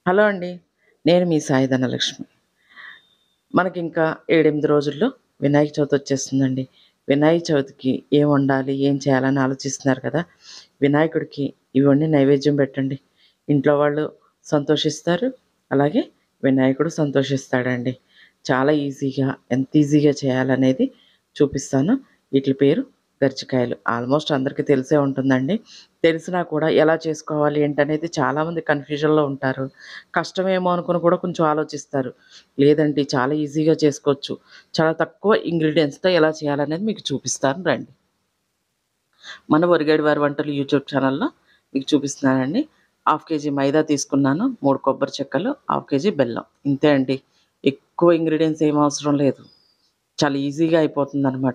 Hello అండి. నేను మీ సాయి ధనలక్ష్మి. మనకింకా 7, 8 రోజుల్లో వినాయక చవితి వచ్చేస్తుందండి. వినాయక చవితికి ఏం వండాలి, ఏం చేయాలని ఆలోచిస్తున్నారు కదా! వినాయకుడికి ఇవన్నీ నైవేద్యం పెట్టండి. ఇంట్లో వాళ్ళు సంతోషిస్తారు. అలాగే వినాయకుడు సంతోషిస్తాడండి. చాలా ఈజీగా, ఎంత ఈజీగా చేయాలనేది చూపిస్తాను. ఈట్లి పేరు గర్జికాయలు. ఆల్మోస్ట్ అందరికీ తెలిసే ఉంటుందండి. తెలిసినా కూడా ఎలా చేసుకోవాలి ఏంటనేది చాలామంది కన్‌ఫ్యూజన్‌లో ఉంటారు. కష్టమేమో అనుకుని కూడా కొంచెం ఆలోచిస్తారు. లేదండి, చాలా ఈజీగా చేసుకోవచ్చు. చాలా తక్కువ ఇంగ్రీడియెంట్స్‌తో ఎలా చేయాలనేది మీకు చూపిస్తాను రండి. మన ఒరిగేడు వారి వంటలు యూట్యూబ్ ఛానల్‌లో మీకు చూపిస్తున్నానండి. హాఫ్ కేజీ మైదా తీసుకున్నాను. 3 కొబ్బరి చెక్కలు, హాఫ్ కేజీ బెల్లం. ఇంతే అండి. ఎక్కువ ఇంగ్రీడియెంట్స్ ఏమి అవసరం లేదు. చాలా ఈజీగా అయిపోతుందనమాట.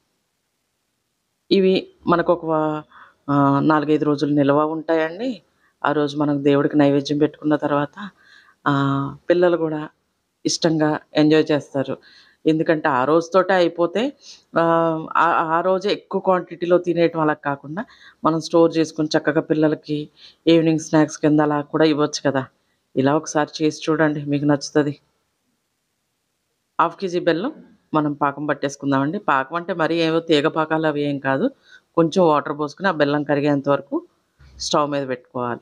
ఇవి మనకొక 4, 5 రోజులు నిల్వ ఉంటాయండి. ఆ రోజు మనం దేవుడికి నైవేద్యం పెట్టుకున్న తర్వాత పిల్లలు గూడా ఇష్టంగా ఎంజాయ్ చేస్తారు. ఎందుకంటే ఆ రోజుతోటే అయిపోతే ఆ రోజే ఎక్కువ క్వాంటిటీలో తినేయటం అలా కాకుండా, మనం స్టోర్ చేసుకొని చక్కగా పిల్లలకి ఈవినింగ్ స్నాక్స్ కింద అలా కూడా ఇవ్వచ్చు కదా! ఇలా ఒకసారి చేసి చూడండి, మీకు నచ్చుతది. హాఫ్ కేజీ బెల్లం మనం పాకం పట్టేసుకుందామండి. పాకం అంటే మరీ ఏవో తీగ పాకాలు అవి ఏం కాదు. కొంచెం వాటర్ పోసుకొని ఆ బెల్లం కరిగేంత వరకు స్టవ్ మీద పెట్టుకోవాలి.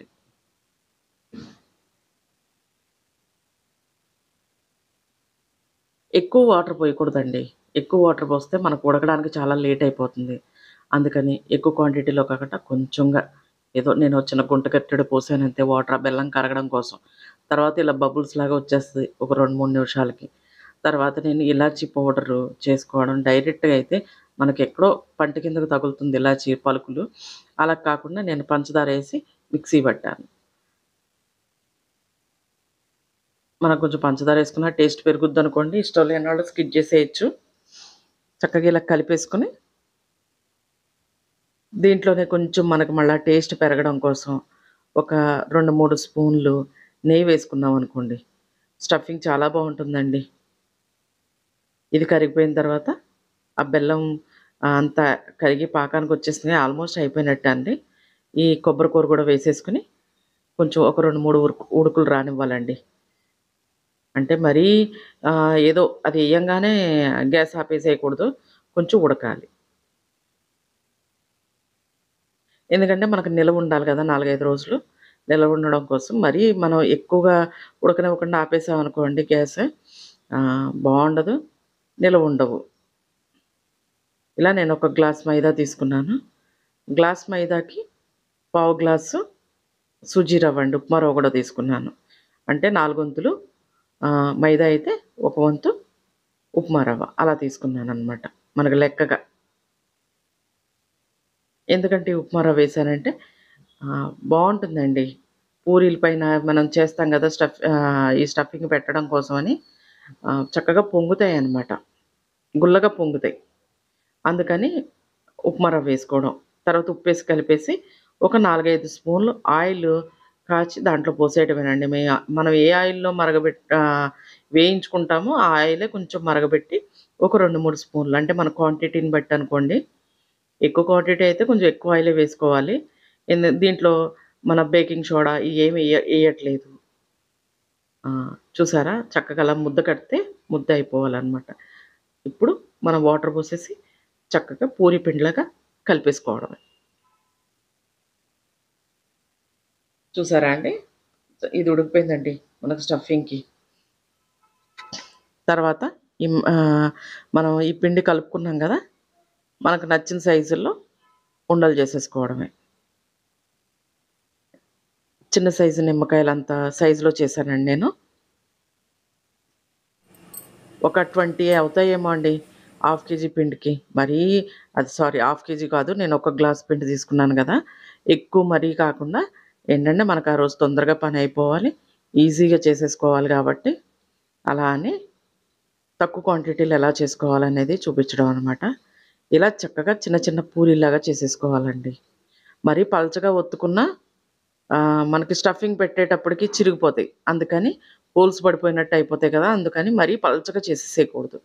ఎక్కువ వాటర్ పోయకూడదండి. ఎక్కువ వాటర్ పోస్తే మనకు ఉడకడానికి చాలా లేట్ అయిపోతుంది. అందుకని ఎక్కువ క్వాంటిటీలో కాకుండా కొంచెంగా, ఏదో నేను చిన్న గుంటగట్టెడు పోసానంతే వాటర్ ఆ బెల్లం కరగడం కోసం. తర్వాత ఇలా బబుల్స్ లాగా వచ్చేస్తది ఒక 2, 3 నిమిషాలకి. తర్వాత నేను ఇలాచీ పౌడరు చేసుకోవడం డైరెక్ట్‌గా అయితే మనకెక్కడో పంట కిందకు తగులుతుంది ఇలాచీ పలుకులు. అలా కాకుండా నేను పంచదారేసి మిక్సీ పట్టాను. మనం కొంచెం పంచదారేసుకున్న టేస్ట్ పెరుగుద్దనుకోండి. ఇష్టం లేనోళ్ళు స్కిప్ చేసేయొచ్చు. చక్కగా ఇలా కలిపేసుకొని, దీంట్లోనే కొంచెం మనకు మళ్ళా టేస్ట్ పెరగడం కోసం ఒక 2, 3 స్పూన్లు నెయ్యి వేసుకున్నామనుకోండి, స్టఫింగ్ చాలా బావుంటుందండి. ఇది కరిగిపోయిన తర్వాత ఆ బెల్లం అంతా కరిగి పాకానికొచ్చేసింది. ఆల్మోస్ట్ అయిపోయినట్టే అండి. ఈ కొబ్బరి కూర కూడా వేసేసుకొని కొంచెం ఒక 2, 3 ఉడుకులు రానివ్వాలండి. అంటే మరీ ఏదో అది ఎయ్యంగానే గ్యాస్ ఆపేసేయకూడదు. కొంచెం ఉడకాలి. ఎందుకంటే మనకు నిలవుండాలి గదా! 4, 5 రోజులు. నిలవుండడం కోసం మరీ మనం ఎక్కువగా ఉడకనివ్వకుండా ఆపేసామనుకోండి గ్యాస్, బావుండదు. నిలవుండవు. ఇలా నేనొక గ్లాస్ మైదా తీసుకున్నాను. గ్లాస్ మైదాకి పావు గ్లాసు సుజీ రవ్వండి. ఉప్మా రవ్వ గూడా తీసుకున్నాను. అంటే 4 వంతులు మైదా అయితే, ఒక వంతు ఉప్మా రవ్వ అలా తీసుకున్నాననమాట. మనకు లెక్కగా. ఎందుకంటే ఈ ఉప్మా రవ్వేశానంటే బావుంటుందండి. పూరీల పైన మనం చేస్తాం గదా! ఈ స్టఫింగ్ పెట్టడం కోసమని చక్కగా పొంగుతాయనమాట. గుల్లగా పొంగుతాయి. అందుకని ఉప్మా రవ్వేసుకోవడం. తర్వాత ఉప్పేసి కలిపేసి ఒక 4, 5 స్పూన్లు ఆయిలు కాచి దాంట్లో పోసేయడమేనండి. మనం ఏ ఆయిల్‌లో వేయించుకుంటామో ఆ ఆయిలే కొంచెం మరగబెట్టి ఒక 2, 3 స్పూన్లు, అంటే మన క్వాంటిటీని బట్టి అనుకోండి. ఎక్కువ క్వాంటిటీ అయితే కొంచెం ఎక్కువ ఆయిలే వేసుకోవాలి. దీంట్లో మన బేకింగ్ సోడా ఇయేమి ఎయట్లేదు. ఆ! చూసారా? చక్కగా అలా ముద్ద కడితే ముద్ద అయిపోవాలనమాట. ఇప్పుడు మనం వాటర్ పోసేసి చక్కగా పూరి పిండిలాగా కలిపేసుకోవడమే. చూసారా అండి? ఇది ఉడికిపోయిందండి మనకు స్టఫింగ్‌కి. తర్వాత మనం ఈ పిండి కలుపుకున్నాం గదా! మనకు నచ్చిన సైజుల్లో ఉండలు చేసేసుకోవడమే. చిన్న సైజు నిమ్మకాయలంత సైజులో చేశానండి నేను. ఒక 20 అవుతాయేమో అండి. హాఫ్ కేజీ పిండికి. హాఫ్ కేజీ కాదు. నేను ఒక గ్లాస్ పిండి తీసుకున్నాను గదా! ఎక్కువ మరీ కాకుండా ఏంటంటే, మనకు ఆ రోజు తొందరగా పనయిపోవాలి. ఈజీగా చేసేసుకోవాలి గాబట్టి, అలా అని తక్కువ క్వాంటిటీలో ఎలా చేసుకోవాలనేది చూపించడం అనమాట. ఇలా చక్కగా చిన్న చిన్న పూరీల్లాగా చేసేసుకోవాలండి. మరీ పలచగా ఒత్తుకున్నా మనకి స్టఫింగ్ పెట్టేటప్పటికి చిరిగిపోతాయి. అందుకని హోల్స్ పడిపోయినట్టు అయిపోతాయి కదా! అందుకని మరీ పలచగా చేసేసేయకూడదు.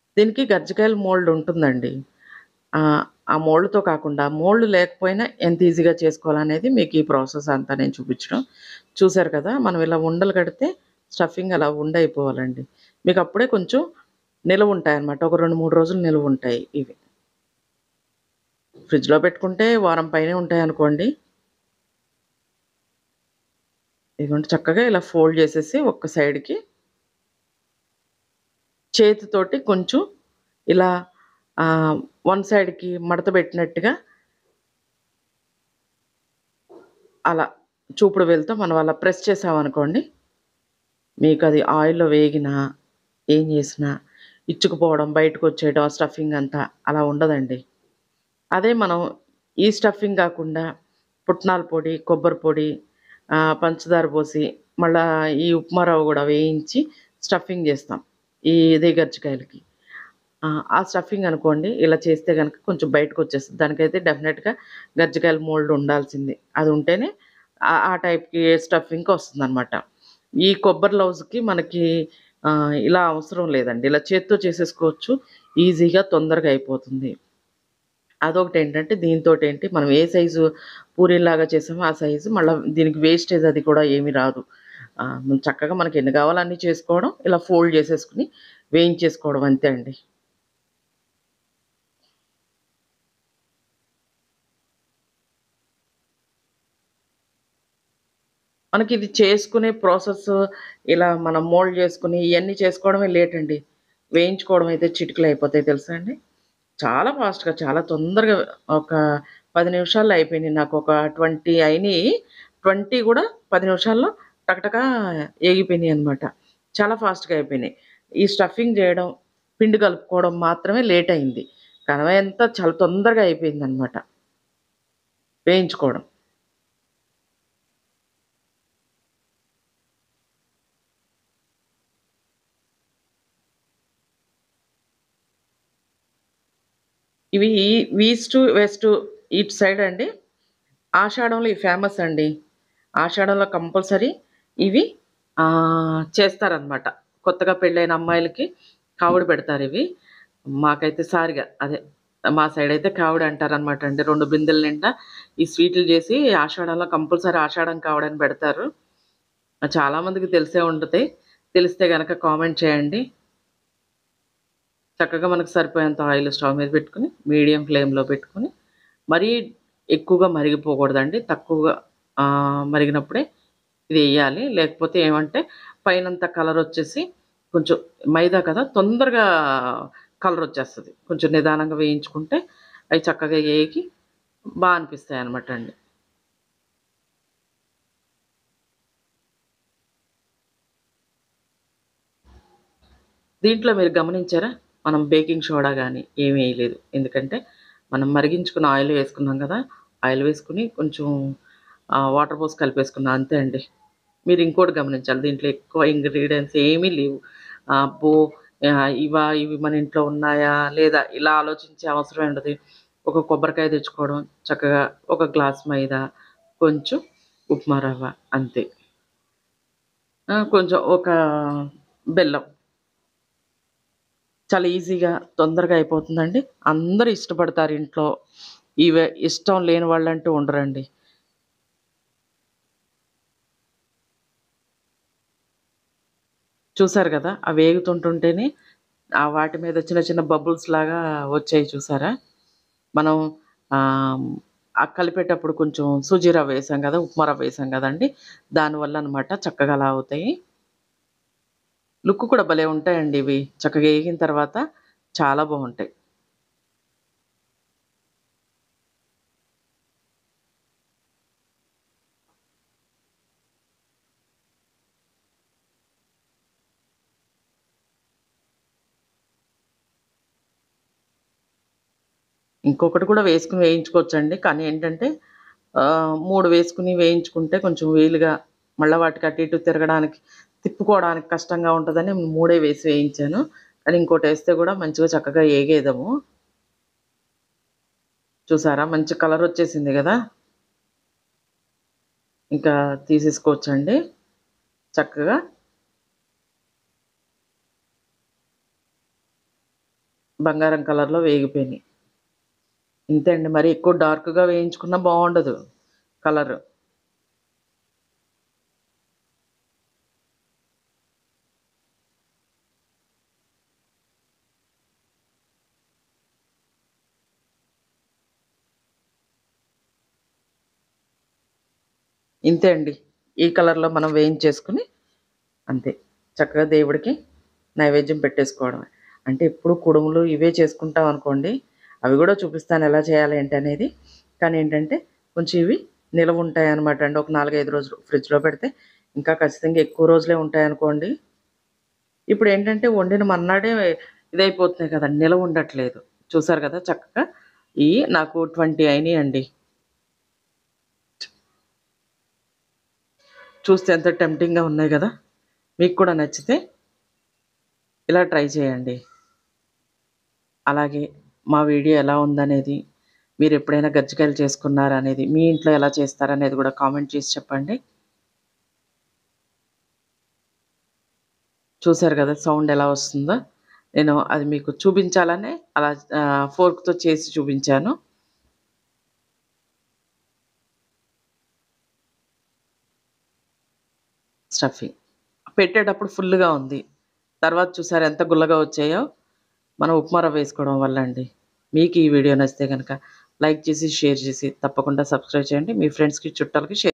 దీనికి గజ్జికాయల మోల్డ్ ఉంటుందండి. ఆ మోల్డ్‌తో కాకుండా మోల్డ్ లేకపోయినా ఎంత ఈజీగా చేసుకోవాలనేది మీకు ఈ ప్రాసెస్ అంతా నేను చూపించడం. చూసారు కదా! మనం ఇలా ఉండలు కడితే స్టఫింగ్ అలా ఉండయిపోవాలండి. మీకప్పుడే కొంచెం నిలవుంటాయన్నమాట. ఒక 2, 3 రోజులు నిలవుంటాయి ఇవి. ఫ్రిడ్జ్‌లో పెట్టుకుంటే వారం పైనే ఉంటాయనుకోండి. ఇదిగోండి చక్కగా ఇలా ఫోల్డ్ చేసేసి ఒక్క సైడ్‌కి చేతితోటి కొంచెం ఇలా వన్ సైడ్‌కి మడత పెట్టినట్టుగా అలా చూపుడు వేలుతో మనం అలా ప్రెస్ చేసామనుకోండి, మీకది ఆయిల్‌లో వేగినా, ఏం చేసినా ఇచ్చుకుపోవడం, బయటకొచ్చేయడం ఆ స్టఫింగ్ అంతా అలా ఉండదండి. అదే మనం ఈ స్టఫింగ్ గాకుండా పుట్నాల పొడి, కొబ్బరి పొడి, పంచదార పోసి, మళ్ళా ఈ ఉప్మా రవ్వ గూడా వేయించి స్టఫింగ్ జేస్తాం. ఈ ఇదే గర్జికాయలకి. ఆ స్టఫింగ్ అనుకోండి ఇలా చేస్తే గనక కొంచెం బయటకొచ్చేస్తది. దానికైతే డెఫినెట్‌గా గర్జికాయల మోల్డ్ ఉండాల్సిందే. అది ఉంటేనే ఆ టైప్‌కి స్టఫింగ్‌కొస్తుందనమాట. ఈ కొబ్బరి లౌజ్‌కి మనకి ఇలా అవసరం లేదండి. ఇలా చేత్తో చేసేసుకోవచ్చు. ఈజీగా తొందరగా అయిపోతుంది. అదొకటేంటంటే దీనితోటేంటి మనం ఏ సైజు పూరీల్లాగా చేసామో ఆ సైజు మళ్ళా దీనికి వేస్టేజ్ అది కూడా ఏమి రాదు. చక్కగా మనకెన్ని కావాలో అన్ని చేసుకోవడం, ఇలా ఫోల్డ్ చేసేసుకొని వేయించేసుకోవడం అంతే అండి. మనకిది చేసుకునే ప్రాసెస్ ఇలా మనం మోల్డ్ చేసుకొని ఇయన్నీ చేసుకోవడమే లేటండి. వేయించుకోవడం అయితే చిటికలో అయిపోతాయి తెలుసా అండి? చాలా ఫాస్ట్‌గా చాలా తొందరగా ఒక 10 నిమిషాల్లో అయిపోయినియి. నాకొక 20 అయినియి. 20 గూడా 10 నిమిషాల్లో టకటకా ఏగిపోయినియనమాట. చాలా ఫాస్ట్‌గా అయిపోయినియి. ఈ స్టఫింగ్ జేయడం, పిండి కలుపుకోవడం మాత్రమే లేటయింది. కనవంతా చాలా తొందరగా అయిపోయిందనమాట వేయించుకోవడం. ఇవి ఈస్టు, వెస్టు ఇటు సైడండి ఆషాఢంలో ఇవి ఫేమస్ అండి. ఆషాఢంలో కంపల్సరీ ఇవి చేస్తారనమాట. కొత్తగా పెళ్ళైన అమ్మాయిలకి కావుడు పెడతారివి. మాకైతే సారిగ అదే మా సైడయితే కావుడు అంటారనమాట అండి. 2 బిందెల నిండా ఈ స్వీటులు జేసి ఆషాఢంలో కంపల్సరీ ఆషాఢం కావుడని పెడతారు. చాలా మందికి తెలిసే ఉంటది. తెలిస్తే గనక కామెంట్ చేయండి. చక్కగా మనకు సరిపోయేంత ఆయిల్ స్టవ్ మీద పెట్టుకొని, మీడియం ఫ్లేమ్‌లో పెట్టుకొని, మరీ ఎక్కువగా మరిగిపోకూడదండి. తక్కువగా మరిగినప్పుడే ఇదెయ్యాలి. లేకపోతే ఏమంటే పైనంతా కలరొచ్చేసి కొంచెం మైదా కదా! తొందరగా కలరొచ్చేస్తది. కొంచెం నిదానంగా వేయించుకుంటే అయి చక్కగా ఏగి అనిపిస్తాయనమాట అండి. దీంట్లో మీరు గమనించారా? మనం బేకింగ్ సోడా గాని ఏమి ఎయలేదు. ఎందుకంటే మనం మరిగించుకున్న ఆయిల్ వేసుకున్నాం గదా! ఆయిల్ వేసుకొని కొంచెం వాటర్ పోసి కలిపేసుకున్నా అంతే అండి. మీరింకోటి గమనించాలి. దీంట్లో ఎక్కువ ఇంగ్రీడియెంట్స్ ఏమీ లేవు. అబ్బో! ఇవి మన ఇంట్లో ఉన్నాయా? లేదా? ఇలా ఆలోచించే అవసరమే ఉండదు. ఒక కొబ్బరికాయ తెచ్చుకోవడం, చక్కగా ఒక గ్లాస్ మైదా, కొంచెం ఉప్మా రవ్వ అంతే. కొంచెం ఒక బెల్లం. చాలా ఈజీగా, తొందరగా అయిపోతుందండి. అందరూ ఇష్టపడతారు ఇంట్లో. ఇష్టం లేని వాళ్ళంటూ ఉండరండి. చూసారు గదా! అవి వేగుతుంటుంటేనే వాటి మీద చిన్న చిన్న బబుల్స్‌లాగా వచ్చాయి చూసారా? మనం ఆహ్, కలిపేటప్పుడు కొంచెం సూజీ రవ్వ వేసాం గదా! ఉప్మా రవ్వ వేసాం గదండీ! దానివల్ల అనమాట చక్కగా అలా అవుతాయి. లుక్ కూడా భలే ఉంటాయండి ఇవి. చక్కగా ఏగిన తర్వాత చాలా బావుంటాయి. ఇంకొకటి కూడా వేసుకొని వేయించుకోవచ్చండి. కానీ ఏంటంటే 3 వేసుకొని వేయించుకుంటే కొంచెం వీలుగా మళ్ళా వాటికి అటు ఇటు తిరగడానికి, తిప్పుకోవడానికి కష్టంగా ఉంటదని 3 వేసి వేయించాను. కానీ ఇంకోటేస్తే గూడా మంచిగా చక్కగా ఏగేదము. చూసారా? మంచి కలరొచ్చేసింది గదా! ఇంకా తీసేసుకోవచ్చండి చక్కగా. బంగారం కలర్‌లో వేగిపోయినాయి. ఇంతే అండి. మరి ఎక్కువ డార్క్‌గా వేయించుకున్నా బావుండదు కలరు. ఇంతే అండి. ఈ కలర్‌లో మనం వేయించేసుకొని అంతే. చక్కగా దేవుడికి నైవేద్యం పెట్టేసుకోవడమే. అంటే ఎప్పుడు కుడుములు ఇవే చేసుకుంటామనుకోండి, అవి గూడా చూపిస్తాను ఎలా చేయాలి ఏంటి అనేది. కానీ ఏంటంటే, కొంచెం ఇవి నిలవుంటాయనమాట అండి. ఒక 4, 5 రోజులు ఫ్రిడ్జ్‌లో పెడితే ఇంకా ఖచ్చితంగా ఎక్కువ రోజులే ఉంటాయనుకోండి. ఇప్పుడేంటంటే వండిన మర్నాడే ఇదైపోతున్నాయి కదండీ! నిలవుండట్లేదు. చూసారు గదా చక్కగా. ఇయి నాకు 20 అయినియండి. చూస్తే ఎంత టెంప్టింగ్‌గా ఉన్నాయి గదా! మీకు కూడా నచ్చితే ఇలా ట్రై చేయండి. అలాగే మా వీడియో ఎలా ఉందనేది, మీరెప్పుడైనా కజ్జికాయలు చేసుకున్నారా అనేది, మీ ఇంట్లో ఎలా చేస్తారనేది గూడా కామెంట్ చేసి చెప్పండి. చూసారు గదా సౌండ్ ఎలా వస్తుందో? నేను అది మీకు చూపించాలనే అలా ఫోర్క్‌తో చేసి చూపించాను. స్టఫింగ్. పెట్టేటప్పుడు ఫుల్లుగా ఉంది. తర్వాత చూసారా ఎంత గుల్లగా వచ్చాయో? మనం ఉప్మా రవ్వ వేసుకోవడం వల్ల అండి. మీకు ఈ వీడియో నచ్చితే గనక లైక్ చేసి, షేర్ చేసి తప్పకుండా సబ్స్క్రైబ్ చేయండి. మీ ఫ్రెండ్స్‌కి, చుట్టాలకి షేర్